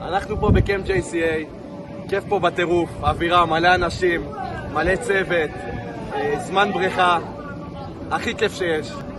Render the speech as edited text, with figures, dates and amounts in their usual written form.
אנחנו פה בקמפ JCA, כיף פה בטירוף, אווירה, מלא אנשים, מלא צוות, זמן בריכה, הכי כיף שיש.